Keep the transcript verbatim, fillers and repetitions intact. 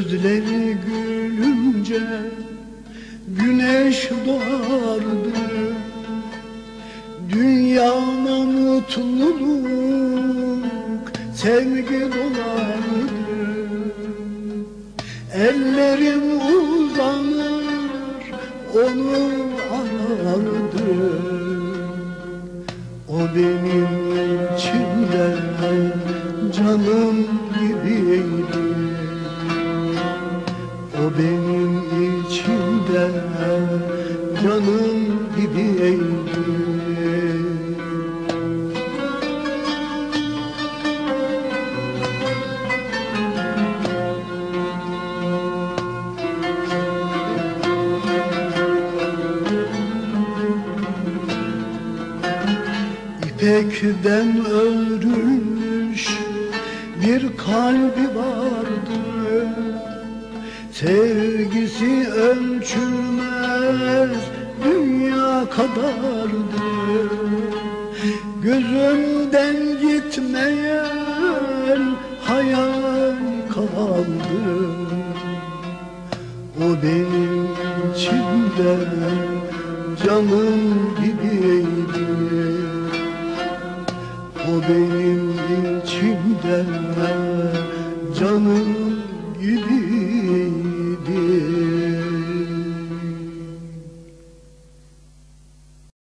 Gözleri gülünce güneş doğardı. Dünyama mutluluk, sevgi dolardı. Ellerim uzanır, onu arardı. O benim içimde canım gibiydi. O benim içimde canım gibiydi. İpekten örülmüş bir kalbi vardı. Sevgisi ölçülmez dünya kadardı. Gözümden gitmeyen hayal kaldı. O benim içimde canım gibiydi. O benim içimde